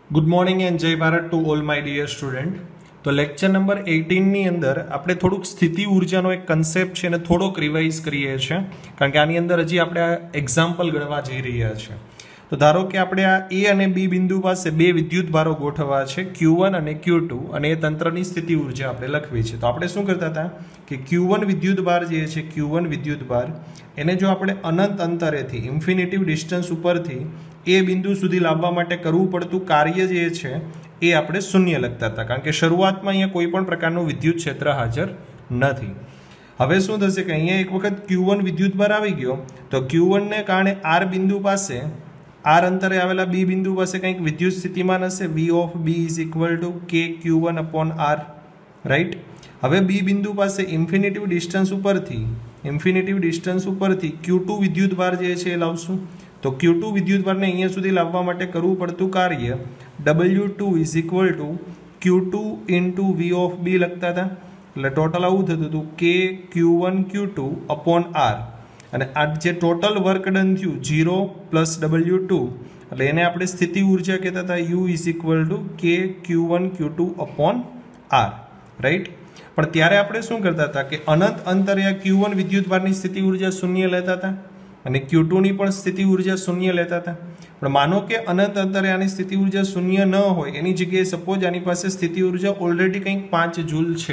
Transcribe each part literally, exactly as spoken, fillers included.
Good morning and जय Bharat to all my dear student. तो lecture number eighteen ની અંદર આપણે થોડુંક સ્થિતિ ઉર્જાનો એક કન્સેપ્ટ છે ને થોડોક રિવાઇઝ કરીએ છીએ, કારણ કે આની અંદર હજી આપણે આ એક્ઝામ્પલ ગણવા જઈ રહ્યા છે। તો ધારો કે આપણે આ એ અને બી બિંદુ પાસે બે વિદ્યુત ભારો ગોઠવવા છે ક્યુ વન અને ક્યુ ટુ, અને એ તંત્રની સ્થિતિ ઉર્જા આપણે લખવી છે। તો આપણે શું કરતા હતા કે ક્યુ વન વિદ્યુત ભાર જે છે ક્યુ વન વિદ્યુત ભાર એને જો આપણે અનંત અંતરેથી ઇન્ફિનિટિવ ડિસ્ટન્સ ઉપરથી એ બિંદુ સુધી લાવવા માટે કરવું પડતું કાર્ય જે છે એ આપણે શૂન્ય લખતા હતા, કારણ કે શરૂઆતમાં અહીંયા કોઈ પણ પ્રકારનું વિદ્યુત ક્ષેત્ર હાજર નથી। હવે શું થશે કે અહીંયા એક વખત ક્યુ વન વિદ્યુત ભાર આવી ગયો તો ક્યુ વન ને કારણે આર બિંદુ પાસે આર અંતરે આવેલા બી બિંદુ પાસે કંઈક વિદ્યુત સ્થિતિમાન હશે, V of B is equal to કે Q one upon R, right. હવે બી બિંદુ પાસે ઇન્ફિનિટિવ ડિસ્ટન્સ ઉપરથી ઇન્ફિનિટિવ ડિસ્ટન્સ ઉપરથી ક્યુ ટુ વિદ્યુત ભાર જે છે એ લાવશું। તો ક્યુ ટુ વિદ્યુત ભારને અહીંયા સુધી લાવવા માટે કરવું પડતું કાર્ય W two is equal to Q two into V of B લખતા હતા, એટલે ટોટલ આવું થતું હતું કે Q one Q two upon R, અને આ જે ટોટલ વર્ક ડન થયું ઝીરો પ્લસ ડબલ્યુ ટુ, એટલે એને આપણે સ્થિતિ ઉર્જા કહેતા હતા યુ ઇઝ ઇક્વલ ટુ કે Q one Q two upon R, right. પણ ત્યારે આપણે શું કરતા હતા કે અનંત અંતરે આ ક્યુ વન વિદ્યુત ભારની સ્થિતિ ઉર્જા શૂન્ય લેતા હતા અને ક્યુ ટુ ની પણ સ્થિતિ ઉર્જા શૂન્ય લેતા હતા। પણ માનો કે અનંત અંતરે આની સ્થિતિ ઉર્જા શૂન્ય ન હોય, એની જગ્યાએ સપોઝ આની પાસે સ્થિતિ ઉર્જા ઓલરેડી કંઈક પાંચ જૂલ છે,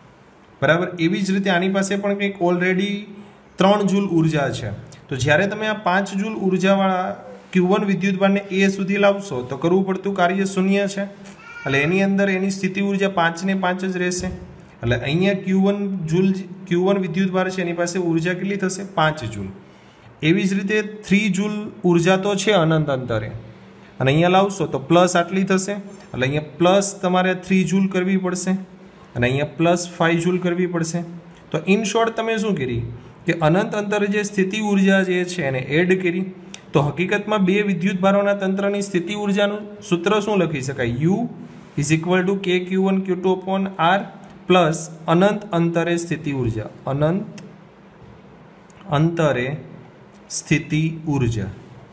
બરાબર। એવી જ રીતે આની પાસે પણ કંઈક ઓલરેડી ત્રણ જૂલ ઉર્જા છે। તો જ્યારે તમે આ પાંચ જૂલ ઉર્જાવાળા ક્યુ વન વિદ્યુત ભારને એ સુધી લાવશો તો કરવું પડતું કાર્ય શૂન્ય છે, એટલે એની અંદર એની સ્થિતિ ઉર્જા પાંચ ને પાંચ જ રહેશે। એટલે અહીંયા Q one joule Q one વિદ્યુત ભાર છે એની પાસે ઉર્જા કેટલી થશે? પાંચ જૂલ। એવી જ રીતે થ્રી જૂલ ઉર્જા તો છે અનંત અંતરે, અને અહીંયા લાવશો તો પ્લસ આટલી થશે, એટલે અહીંયા પ્લસ તમારે થ્રી જૂલ કરવી પડશે અને અહીંયા પ્લસ ફાઈવ જૂલ કરવી પડશે। તો ઇન શોર્ટ તમે શું કરી કે અનંત અંતરે જે સ્થિતિ ઉર્જા જે છે એને એડ કરી, તો હકીકતમાં બે વિદ્યુત ભારોના તંત્રની સ્થિતિ ઉર્જાનું સૂત્ર શું લખી શકાય? યુ ઇઝ ઇક્વલ ટુ કે Q one Q two upon R plus અનંત અંતરે સ્થિતિ ઉર્જા, અનંત અંતરે સ્થિતિ ઉર્જા।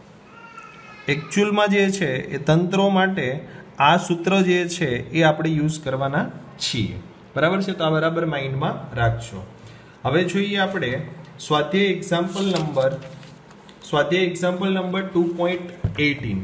એકચ્યુઅલમાં જે છે એ તંત્રો માટે આ સૂત્ર જે છે એ આપણે યુઝ કરવાના છીએ, બરાબર છે। તો આ બરાબર માઇન્ડમાં રાખજો। હવે જોઈએ આપણે સ્વાધ્યાય એક્ઝામ્પલ નંબર સ્વાધ્યાય example number two point eighteen.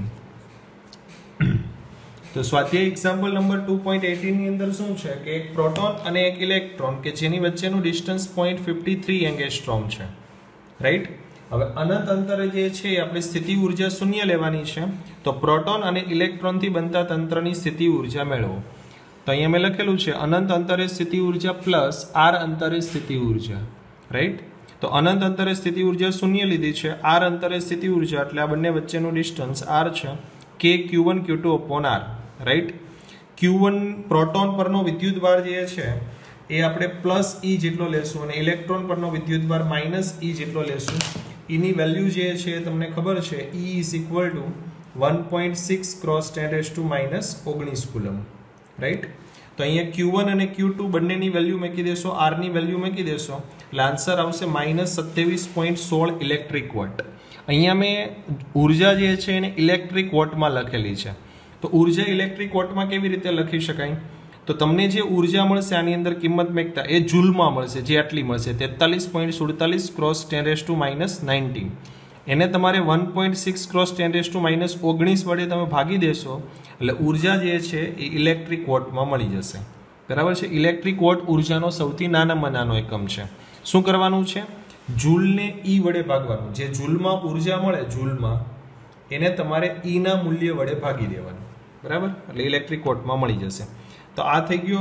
તો સ્વાધ્યાય example number two point eighteen ની અંદર શું છે કે એક પ્રોટોન અને એક ઇલેક્ટ્રોન કે જેની વચ્ચેનું distance point fifty three angstrom છે, રાઈટ। હવે અનંત અંતરે જે છે એ આપણી સ્થિતિ ઉર્જા શૂન્ય લેવાની છે, તો પ્રોટોન અને ઇલેક્ટ્રોનથી બનતા તંત્રની સ્થિતિ ઉર્જા મેળવો। તો અહીંયા મેં લખેલું છે અનંત અંતરે સ્થિતિ ઉર્જા પ્લસ આર અંતરે સ્થિતિ ઉર્જા, રાઈટ। તો અનંત અંતરે સ્થિતિ ઉર્જા શૂન્ય લીધી છે, આર અંતરે સ્થિતિ ઉર્જા એટલે આ બંને વચ્ચેનું ડિસ્ટન્સ આર છે, K Q one Q two upon R, right. Q one proton પરનો વિદ્યુત ભાર જે છે એ આપણે પ્લસ ઈ જેટલો લેશું અને ઇલેક્ટ્રોન પરનો વિદ્યુત ભાર માઇનસ ઈ જેટલો લેશું। એની વેલ્યુ જે છે તમને ખબર છે E is equal to one point six cross ten raise to minus ઓગણીસ કુલમ, રાઈટ। તો અહીંયા ક્યુ વન અને ક્યુ ટુ બંનેની વેલ્યુ મૂકી દેશો, આરની વેલ્યુ મૂકી દેશો, એટલે આન્સર આવશે માઇનસ સત્યાવીસ પોઈન્ટ સોળ ઇલેક્ટ્રિક વોટ। અહીંયા મેં ઉર્જા જે છે એને ઇલેક્ટ્રિક વોટમાં લખેલી છે, તો ઉર્જા ઇલેક્ટ્રિક વોટમાં કેવી રીતે લખી શકાય? તો તમને જે ઉર્જા મળશે આની અંદર કિંમત મેકતા એ જૂલમાં મળશે, જે આટલી મળશે તેતાલીસ પોઈન્ટ સુડતાલીસ cross ten raise to minus nineteen, એને તમારે one point six cross ten raise to minus ઓગણીસ વડે તમે ભાગી દેશો એટલે ઉર્જા જે છે એ ઇલેક્ટ્રિક વોટમાં મળી જશે, બરાબર છે। ઇલેક્ટ્રિક વોટ ઉર્જાનો સૌથી નાનામાં નાનો એકમ છે। શું કરવાનું છે? જૂલને ઈ વડે ભાગવાનું, જે જૂલમાં ઉર્જા મળે જૂલમાં એને તમારે ઈના મૂલ્ય વડે ભાગી દેવાનું, બરાબર, એટલે ઇલેક્ટ્રિક વોટમાં મળી જશે। તો આ થઈ ગયો,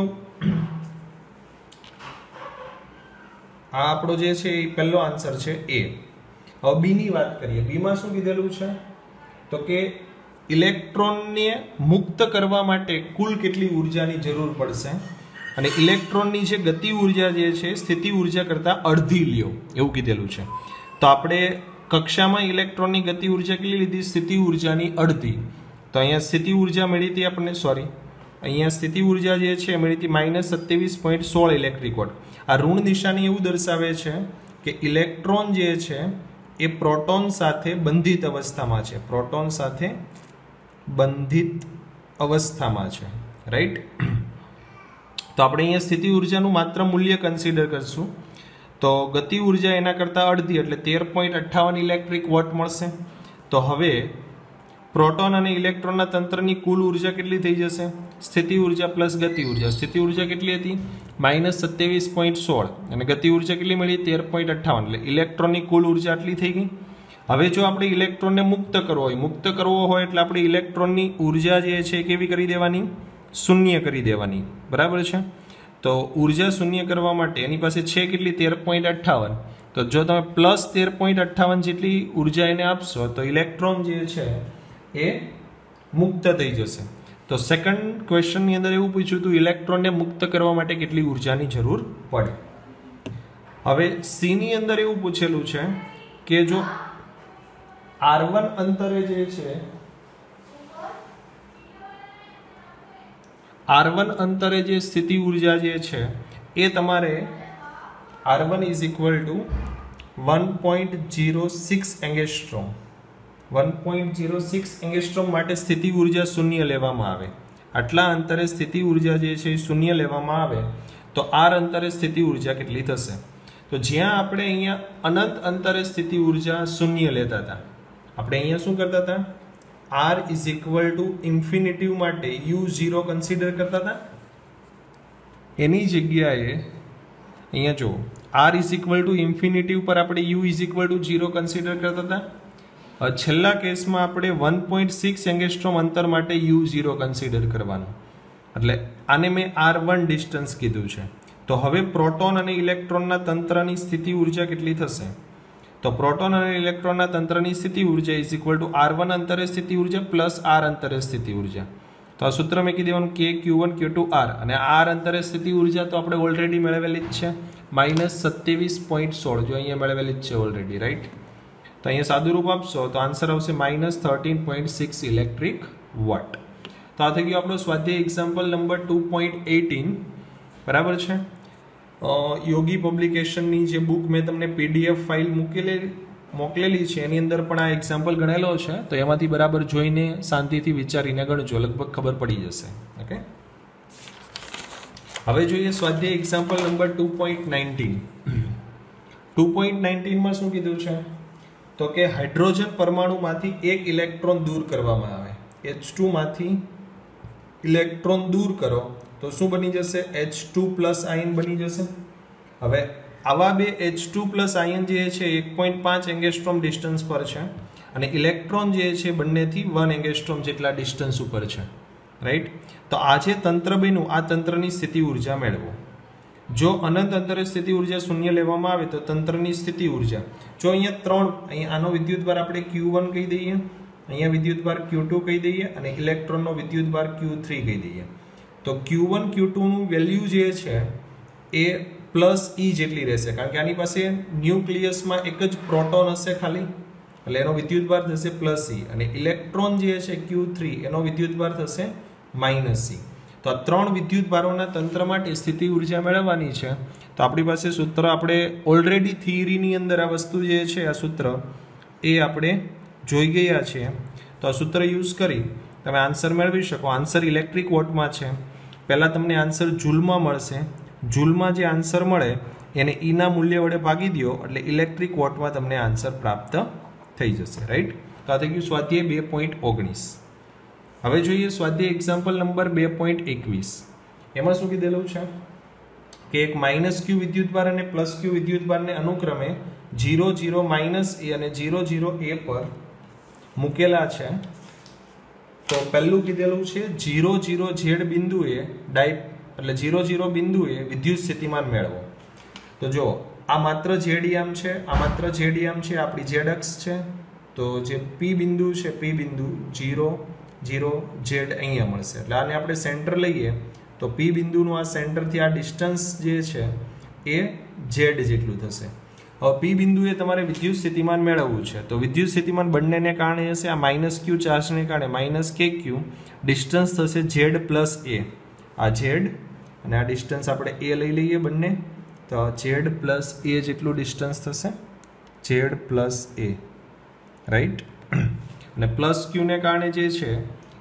આ આપણો જે છે એ પહેલો આન્સર છે એ। હવે બી ની વાત કરીએ। બીમાં શું કીધેલું છે તો કે ઇલેક્ટ્રોનને મુક્ત કરવા માટે કુલ કેટલી ઉર્જાની જરૂર પડશે, અને ઇલેક્ટ્રોનની જે ગતિ ઉર્જા જે છે સ્થિતિ ઉર્જા કરતાં અડધી લ્યો એવું કીધેલું છે। તો આપણે કક્ષામાં ઇલેક્ટ્રોનની ગતિ ઉર્જા કેટલી લીધી? સ્થિતિ ઉર્જાની અડધી। તો અહીંયા સ્થિતિ ઉર્જા મળી હતી આપણને, સોરી અહીંયા સ્થિતિ ઉર્જા જે છે મળી હતી માઇનસ સત્યાવીસ પોઈન્ટ સોળ ઇલેક્ટ્રિક વોટ। આ ઋણ નિશાની એવું દર્શાવે છે કે ઇલેક્ટ્રોન જે છે એ પ્રોટોન સાથે બંધિત અવસ્થામાં છે, પ્રોટોન સાથે બંધિત અવસ્થામાં છે, રાઈટ. તો આપણે અહીંયા સ્થિતિ ઉર્જાનું માત્ર મૂલ્ય કન્સિડર કરશું. તો ગતિ ઉર્જા એના કરતાં અડધી એટલે તેર પોઈન્ટ અઠ્ઠાવન ઇલેક્ટ્રિક વોટ મળશે. તો હવે પ્રોટોન અને ઇલેક્ટ્રોનના તંત્રની કુલ ઉર્જા કેટલી થઈ જશે? સ્થિતિ ઉર્જા પ્લસ ગતિ ઉર્જા. સ્થિતિ ઉર્જા કેટલી હતી? માઇનસ સત્યાવીસ પોઈન્ટ સોળ અને ગતિ ઉર્જા કેટલી મળી? તેર પોઈન્ટ અઠ્ઠાવન. એટલે ઇલેક્ટ્રોનની કુલ ઉર્જા આટલી થઈ ગઈ. હવે જો આપણે ઇલેક્ટ્રોનને મુક્ત કરવો હોય મુક્ત કરવો હોય એટલે આપણે ઇલેક્ટ્રોનની ઉર્જા જે છે એ કેવી કરી દેવાની? શૂન્ય કરી દેવાની. બરાબર છે. તો ઉર્જા શૂન્ય કરવા માટે એની પાસે છે કેટલી? તેર પોઈન્ટ અઠ્ઠાવન. તો જો તમે પ્લસ તેર પોઈન્ટ અઠ્ઠાવન જેટલી ઉર્જા એને આપશો તો ઇલેક્ટ્રોન જે છે એ મુક્ત થઈ જશે. તો સેકન્ડ ક્વેશ્ચનની અંદર એવું પૂછ્યું હતું ઇલેક્ટ્રોનને મુક્ત કરવા માટે કેટલી ઉર્જાની જરૂર પડે. હવે સીની અંદર એવું પૂછેલું છે કે જો આર વન અંતરે જે છે આર વન અંતરે જે સ્થિતિ ઉર્જા જે છે એ તમારે R one is equal to one point zero six angstrom one point zero six angstrom માટે સ્થિતિ ઉર્જા શૂન્ય લેવામાં આવે. આટલા અંતરે સ્થિતિ ઉર્જા જે છે એ શૂન્ય લેવામાં આવે તો આર અંતરે સ્થિતિ ઉર્જા કેટલી થશે? તો જ્યાં આપણે અહીંયા અનંત અંતરે સ્થિતિ ઉર્જા શૂન્ય લેતા હતા આપણે અહીંયા શું કરતા હતા? R is equal to infinitive માટે યુ ઝીરો કન્સિડર કરતા હતા. એની જગ્યાએ અહીંયા જો R is equal to infinitive પર આપણે U is equal to zero consider કરતા હતા. છેલ્લા કેસમાં આપણે વન પોઈન્ટ સિક્સ એંગેસ્ટ્રોમ અંતર માટે યુ ઝીરો કન્સિડર કરવાનું. એટલે આને મેં આર વન ડિસ્ટન્સ કીધું છે. તો હવે પ્રોટોન અને ઇલેક્ટ્રોનના તંત્રની સ્થિતિ ઉર્જા કેટલી થશે? તો પ્રોટોન અને ઇલેક્ટ્રોનના તંત્રની સ્થિતિ ઉર્જા is equal to R one અંતરે સ્થિતિ ઉર્જા પ્લસ આર અંતરે સ્થિતિ ઉર્જા. તો આ સૂત્ર મેં કીધું દેવાનું કે Q one Q two R અને આર અંતરે સ્થિતિ ઉર્જા તો આપણે ઓલરેડી મેળવેલી જ છે માઇનસ સત્યાવીસ પોઈન્ટ સોળ જો અહીંયા મેળવેલી જ છે ઓલરેડી, રાઈટ. તો અહીંયા સાદું રૂપ આપશો તો આન્સર આવશે minus thirteen point six electric vote. તો આ થઈ ગયો આપણો સ્વાધ્યાય example number two point eighteen. બરાબર છે. યોગી પબ્લિકેશનની જે બુક મેં તમને પીડીએફ ફાઇલ મૂકેલી મોકલેલી છે એની અંદર પણ આ એક્ઝામ્પલ ગણેલો છે. તો એમાંથી બરાબર જોઈને શાંતિથી વિચારીને ગણજો, લગભગ ખબર પડી જશે. ઓકે. હવે જોઈએ સ્વાધ્યાય example number two point nineteen. Two point નાઇન્ટીનમાં શું કીધું છે? તો કે હાઇડ્રોજન પરમાણુમાંથી એક ઇલેક્ટ્રોન દૂર કરવામાં આવે. એચ ટુ માંથી ઇલેક્ટ્રોન દૂર કરો તો શું બની જશે? એચ ટુ પ્લસ આયન બની જશે. હવે આવા બે એચ ટુ પ્લસ આયન જે છે એક પોઈન્ટ પાંચ એંગેસ્ટ્રોમ ડિસ્ટન્સ પર છે અને ઇલેક્ટ્રોન જે છે બંનેથી વન એંગેસ્ટ્રોમ જેટલા ડિસ્ટન્સ ઉપર છે, રાઈટ. તો આ જે તંત્ર બન્યું આ તંત્રની સ્થિતિ ઉર્જા મેળવો. જો અનંત અંતરે સ્થિતિ ઉર્જા શૂન્ય લેવામાં આવે તો તંત્રની સ્થિતિ ઉર્જા જો અહીંયા ત્રણ અહીંયા આનો વિદ્યુતભાર આપણે ક્યુ વન કહી દઈએ, અહીંયા વિદ્યુતભાર ક્યુ ટુ કહી દઈએ અને ઇલેક્ટ્રોનનો વિદ્યુતભાર ક્યુ થ્રી કહી દઈએ. તો ક્યુ વન ક્યુ ટુનું વેલ્યુ જે છે એ પ્લસ ઈ જેટલી રહેશે કારણ કે આની પાસે ન્યુક્લિયસમાં એક જ પ્રોટોન હશે ખાલી એટલે એનો વિદ્યુતભાર થશે પ્લસ ઈ અને ઇલેક્ટ્રોન જે છે ક્યુ થ્રી એનો વિદ્યુતભાર થશે માઇનસ ઈ. તો આ ત્રણ વિદ્યુતભારોના તંત્ર માટે સ્થિતિ ઉર્જા મેળવવાની છે. તો આપણી પાસે સૂત્ર આપણે ઓલરેડી થિયરીની અંદર આ વસ્તુ જે છે આ સૂત્ર એ આપણે જોઈ ગયા છે. તો આ સૂત્ર યુઝ કરી તમે આન્સર મેળવી શકો. આન્સર ઇલેક્ટ્રિક વોટમાં છે. પહેલાં તમને આન્સર જૂલમાં મળશે. જૂલમાં જે આન્સર મળે એને ઈના મૂલ્ય વડે ભાગી દો એટલે ઇલેક્ટ્રિક વોટમાં તમને આન્સર પ્રાપ્ત થઈ જશે, રાઈટ. તો આ થઈ ગયું સ્વાધ્યાય બે પોઈન્ટ ઓગણીસ. હવે જોઈએ સ્વાધ્યાય એક્ઝામ્પલ નંબર બે પોઈન્ટ એકવીસ. એમાં શું કીધેલું છે કે એક માઇનસ ક્યુ વિદ્યુતભાર અને પ્લસ ક્યુ વિદ્યુતભારને અનુક્રમે ઝીરો ઝીરો માઇનસ એ અને ઝીરો ઝીરો એ પર મૂકેલા છે. તો પહેલું કીધેલું છે ઝીરો ઝીરો ઝેડ બિંદુએ ડાય એટલે ઝીરો ઝીરો બિંદુએ વિદ્યુત સ્થિતિમાન મેળવો. તો જો આ માત્ર ઝેડિયામ છે, આ માત્ર ઝેડિયામ છે, આપણી ઝેડ અક્ષ છે. તો જે પી બિંદુ છે પી બિંદુ ઝીરો ઝીરો ઝેડ અહીંયા મળશે એટલે આને આપણે સેન્ટર લઈએ તો પી બિંદુનું આ સેન્ટરથી આ ડિસ્ટન્સ જે છે એ ઝેડ જેટલું થશે. હવે પી બિંદુએ તમારે વિદ્યુત સ્થિતિમાન મેળવવું છે તો વિદ્યુત સ્થિતિમાન બંનેને કારણે હશે આ માઇનસ ક્યુ ચાર્જને કારણે માઇનસ કે ક્યુ ડિસ્ટન્સ થશે ઝેડ પ્લસ એ. આ ઝેડ અને આ ડિસ્ટન્સ આપણે એ લઈ લઈએ બંને તો ઝેડ પ્લસ એ જેટલું ડિસ્ટન્સ થશે ઝેડ પ્લસ એ, રાઈટ. અને પ્લસ ક્યુને કારણે જે છે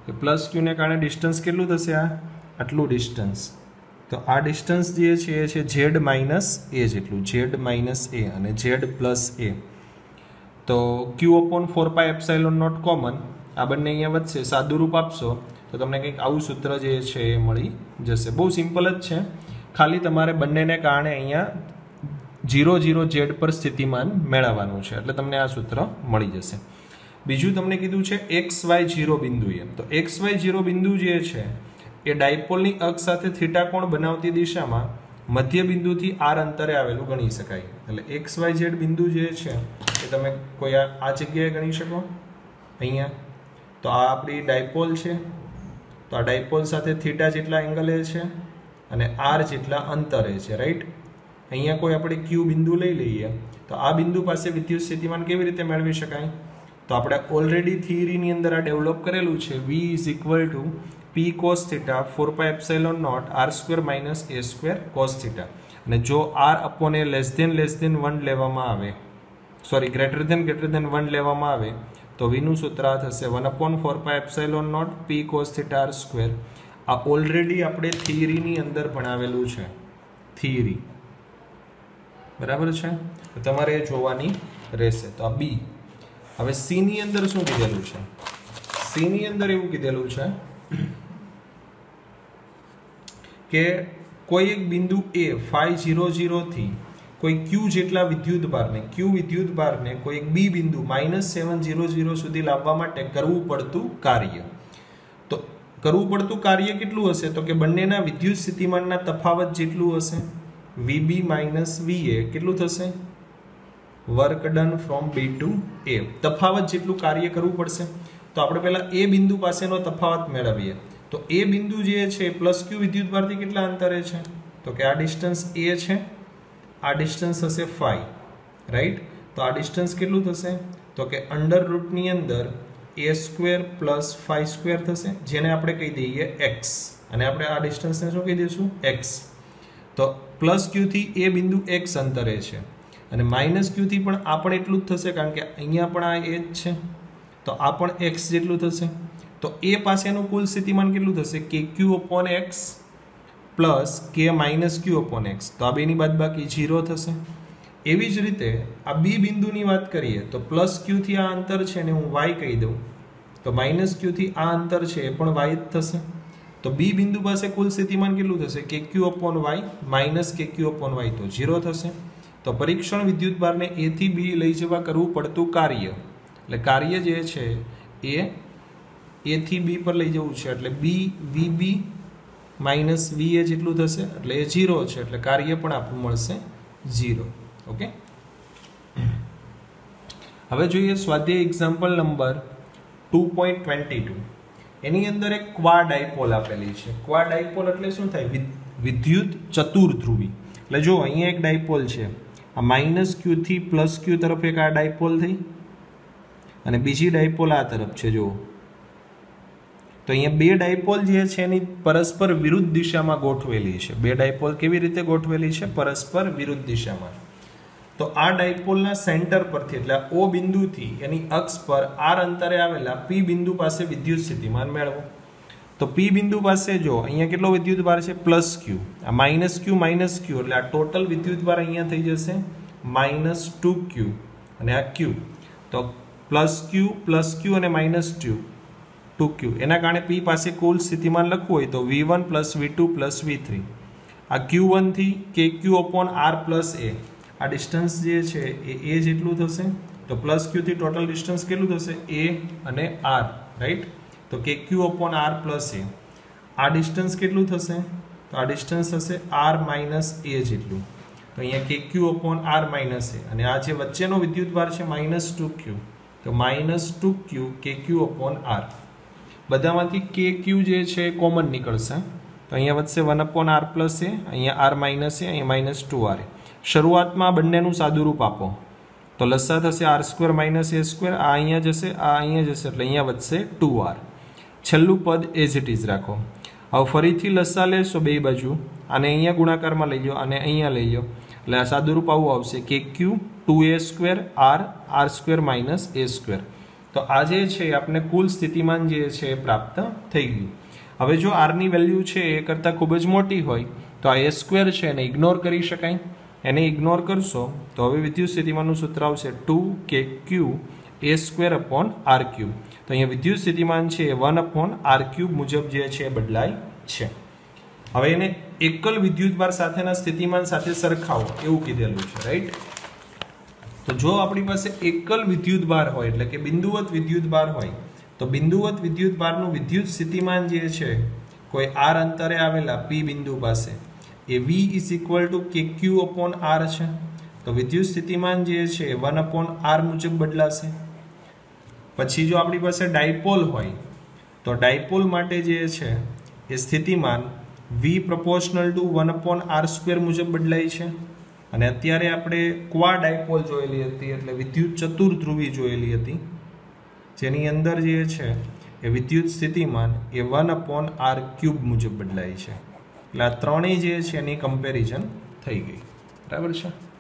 કે પ્લસ ક્યુને કારણે ડિસ્ટન્સ કેટલું થશે? આ આટલું ડિસ્ટન્સ. તો આ ડિસ્ટન્સ જે છે એ છે ઝેડ માઇનસ એ જેટલું, ઝેડ માઇનસ એ અને ઝેડ પ્લસ એ. તો Q upon four pi epsilon naught common, આ બંને અહીંયા વધશે. સાદુરૂપ આપશો તો તમને કંઈક આવું સૂત્ર જે છે એ મળી જશે. બહુ સિમ્પલ જ છે, ખાલી તમારે બંનેને કારણે અહીંયા ઝીરો ઝીરો ઝેડ પર સ્થિતિમાન મેળવવાનું છે એટલે તમને આ સૂત્ર મળી જશે. બીજું તમને કીધું છે એક્સ વાય ઝીરો બિંદુએ. તો એક્સ વાય ઝીરો બિંદુ જે છે એ ડાયપોલની અક્ષ સાથે થીટા કોણ બનાવતી દિશામાં મધ્ય બિંદુથી આર અંતરે આવેલું ગણી શકાય. એટલે એક્સ વાય ઝેડ બિંદુ જે છે એ તમે કોઈ આ જગ્યાએ ગણી શકો અહીંયા. તો આ આપણી ડાયપોલ છે, તો આ ડાયપોલ સાથે થીટા જેટલા એંગલે છે અને આર જેટલા અંતરે છે, રાઈટ. અહીંયા કોઈ આપણે ક્યુ બિંદુ લઈ લઈએ તો આ બિંદુ પાસે વિદ્યુત સ્થિતિમાન કેવી રીતે મેળવી શકાય? તો આપણે ઓલરેડી થિયરીની અંદર આ ડેવલપ કરેલું છે. V is equal to P cos theta four pi epsilon naught R square minus A square cos theta. અને જો R upon A less than less than one લેવામાં આવે, sorry greater than greater than one લેવામાં આવે તો વીનું સૂત્ર થશે one upon four pi epsilon naught P cos theta R square. આ ઓલરેડી આપણે થિયરીની અંદર ભણાવેલું છે, થિયરી, બરાબર છે. તો તમારે એ જોવાની રહેશે. તો આ બી. હવે સી ની અંદર શું કીધેલું છે? સી ની અંદર એવું કીધેલું છે કે કોઈ એક બિંદુ એ ફાઈ ઝીરો ઝીરોથી કોઈ ક્યુ જેટલા વિદ્યુત ભારને ક્યુ વિદ્યુત ભારને કોઈ એક બી બિંદુ માઇનસ સેવન ઝીરો ઝીરો સુધી લાવવા માટે કરવું પડતું કાર્ય. તો કરવું પડતું કાર્ય કેટલું હશે? તો કે બંનેના વિદ્યુત સ્થિતિમાનના તફાવત જેટલું હશે. વીબી માઇનસ વી એ કેટલું થશે? Work done from B to A. તફાવત જેટલું કાર્ય કરવું પડશે. તો આપણે પહેલા એ બિંદુ પાસેનો તફાવત મેળવીએ. તો એ બિંદુ જે છે પ્લસ ક્યુ વિદ્યુત ભારથી કેટલા અંતરે છે? તો કે આ ડિસ્ટન્સ એ છે, આ ડિસ્ટન્સ હશે ફાઈ, રાઈટ. તો આ ડિસ્ટન્સ કેટલું થશે? તો કે અંડર રૂટની અંદર A square plus phi square થશે, જેને આપણે કહી દઈએ એક્સ. અને આપણે આ ડિસ્ટન્સને શું કહી દઈશું? એક્સ. તો પ્લસ ક્યુથી એ બિંદુ એક્સ અંતરે છે અને માઇનસ ક્યુથી પણ આ પણ એટલું જ થશે, કારણ કે અહીંયા પણ આ એ જ છે. તો આ પણ એક્સ જેટલું થશે. તો એ પાસેનું કુલ સ્થિતિમાન કેટલું થશે? કે ક્યુ upon x plus K minus Q upon x. તો આ બેની બાદબાકી ઝીરો થશે. એવી જ રીતે આ બી બિંદુની વાત કરીએ તો પ્લસ ક્યુથી આ અંતર છે ને હું વાય કહી દઉં, તો માઇનસ ક્યુથી આ અંતર છે એ પણ વાય જ થશે. તો બી બિંદુ પાસે કુલ સ્થિતિમાન કેટલું થશે? કે ક્યુ અપોન વાય માઇનસ કે ક્યુ અપોન વાય, તો ઝીરો થશે. તો પરીક્ષણ વિદ્યુત ભારને એ થી બી લઈ જવા કરવું પડતું કાર્ય, એટલે કાર્ય જે છે એ એ થી બી પર લઈ જવું છે, એટલે બી વી બી માઇનસ વી એ જેટલું થશે, એટલે એ ઝીરો છે, એટલે કાર્ય પણ આપણું મળશે ઝીરો. ઓકે, હવે જોઈએ સ્વાધ્યાય example number two point twenty two. એની અંદર એક ક્વા ડાયપોલ આપેલી છે. ક્વા ડાયપોલ એટલે શું થાય? વિદ્યુત ચતુર્ધ્રુવી. એટલે જો અહીંયા એક ડાયપોલ છે, આ માઇનસ ક્યુ થી પ્લસ ક્યુ તરફ એક આ ડાયપોલ થઈ અને બીજી ડાયપોલ આ તરફ છે. જો તો અહીંયા બે ડાયપોલ જે છે એની પરસ્પર વિરુદ્ધ દિશામાં ગોઠવેલી છે. બે ડાયપોલ કેવી રીતે ગોઠવેલી છે? પરસ્પર વિરુદ્ધ દિશામાં. તો આ ડાયપોલના સેન્ટર પરથી એટલે ઓ બિંદુથી એની અક્ષ પર આર અંતરે આવેલા પી બિંદુ પાસે વિદ્યુત સ્થિતિમાન મેળવો. તો પી બિંદુ પાસે જો અહીંયા કેટલો વિદ્યુત ભાર છે? Plus Q. આ માઇનસ ક્યુ માઇનસ ક્યુ એટલે આ ટોટલ વિદ્યુત ભાર અહીંયા થઈ જશે માઇનસ ટુ ક્યુ અને આ ક્યુ. તો પ્લસ ક્યુ પ્લસ ક્યુ અને માઇનસ ટુ ટુ ક્યુ, એના કારણે પી પાસે કુલ સ્થિતિમાન લખવું હોય તો V one plus V two plus V three. આ ક્યુ વનથી કે ક્યુ અપોન આર પ્લસ એ, આ ડિસ્ટન્સ જે છે એ એ જેટલું થશે. તો પ્લસ ક્યુથી ટોટલ ડિસ્ટન્સ કેટલું થશે? એ અને આર, રાઈટ. તો કે ક્યુ અપોન આર પ્લસ એ, આ ડિસ્ટન્સ કેટલું થશે? તો આ ડિસ્ટન્સ થશે આર માઇનસ એ જેટલું. તો અહીંયા k Q upon r minus a, અને આ જે વચ્ચેનો વિદ્યુત ભાર છે માઇનસ ટુ ક્યુ, તો માઇનસ ટુ ક્યુ કે ક્યુ અપોન આર. બધામાંથી કે ક્યુ જે છે કોમન નીકળશે, તો અહીંયા વધશે one upon R plus a, અહીંયા આર માઇનસ એ, અહીંયા માઇનસ ટુ આર એ. શરૂઆતમાં બંનેનું સાદુરૂપ આપો તો લસા થશે આર સ્ક્વેર માઇનસ એ સ્ક્વેર, આ અહીંયા જશે, આ અહીંયા જશે, એટલે અહીંયા વધશે ટુ આર. છેલ્લું પદ એઝ ઇટ ઇઝ રાખો. હવે ફરીથી લસા લેશો બે બાજુ, આને અહીંયા ગુણાકારમાં લઈ લો અને અહીંયા લઈ લો, એટલે આ સાદુરૂપ આવું આવશે k q two a square r r square minus A square. તો આ જે છે આપણે કુલ સ્થિતિમાન જે છે એ પ્રાપ્ત થઈ ગયું. હવે જો આરની વેલ્યુ છે એ કરતાં ખૂબ જ મોટી હોય તો આ એ સ્ક્વેર છે એને ઇગ્નોર કરી શકાય. એને ઇગ્નોર કરશો તો હવે વિદ્યુત સ્થિતિમાનનું સૂત્ર આવશે ટુ કે q a square upon r cube. તો અહીંયા વિદ્યુત સ્થિતિમાન છે એ વન અપોન આર ક્યુબ મુજબ જે છે એ બદલાય છે. હવે એને એકલ વિદ્યુતભાર સાથેના સ્થિતિમાન સાથે સરખાવો એવું કીધેલું છે, રાઈટ. તો જો આપણી પાસે એકલ વિદ્યુતભાર હોય એટલે કે બિંદુવત વિદ્યુતભાર હોય તો બિંદુવત વિદ્યુતભારનું વિદ્યુત સ્થિતિમાન જે છે કોઈ આર અંતરે આવેલા પી બિંદુ પાસે એ વી ઇઝ ઇક્વલ ટુ કે ક્યુ અપોન આર છે. તો વિદ્યુત સ્થિતિમાન જે છે વન અપોન આર મુજબ બદલાશે. પછી જો આપણી પાસે ડાયપોલ હોય તો ડાયપોલ માટે જે છે એ સ્થિતિમાન V proportional to one upon r square મુજબ બદલાય છે. અને અત્યારે આપણે ક્વા ડાયપોલ જોયેલી હતી એટલે વિદ્યુત ચતુર્ધ્રુવી જોયેલી હતી જેની અંદર જે છે એ વિદ્યુત સ્થિતિમાન એ વન અપોન આર ક્યુબ મુજબ બદલાય છે. એટલે આ ત્રણેય જે છે એની કમ્પેરિઝન થઈ ગઈ, બરાબર છે.